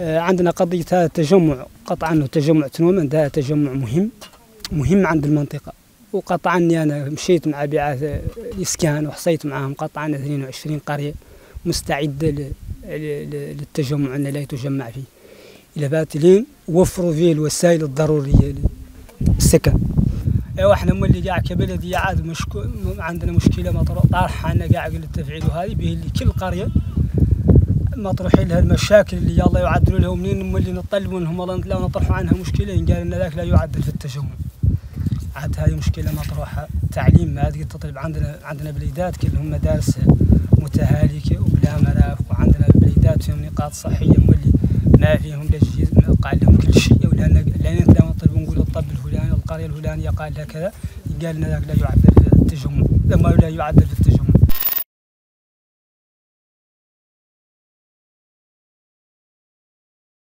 عندنا قضية هذا التجمع، قطعا تجمع تنومن هذا تجمع مهم عند المنطقة، وقطعا أنا مشيت مع بعث الإسكان وحصيت معهم قطعا 22 قرية مستعدة للتجمع أن لا يتجمع فيه، إلى باتلين وفروا فيه الوسائل الضرورية للسكن. ايوا احنا مولي قاع كبلدية عاد عندنا مشكلة مطروح طارحة عنا قاع التفعيل، وهذه به اللي كل قرية مطروحين لها المشاكل اللي يلا يعدلوا لها، ومنين مولي نطلبوا منهم والله لا نطرحوا عنها مشكلة قال لنا ذاك لا يعدل في التجمع. عاد هذه مشكلة مطروحة. تعليم ما عاد تطلب، عندنا بليدات كلهم مدارس متهالكة وبلا مرافق، وعندنا بليدات فيهم نقاط صحية مولي ما فيهم لا قال لهم كل شيء، ولا لا نطلبوا نقول الطب الفلاني القرية الفلانية قال لها كذا قال لنا ذاك لا يعدل في التجمع، لما لا يعدل في التجمع.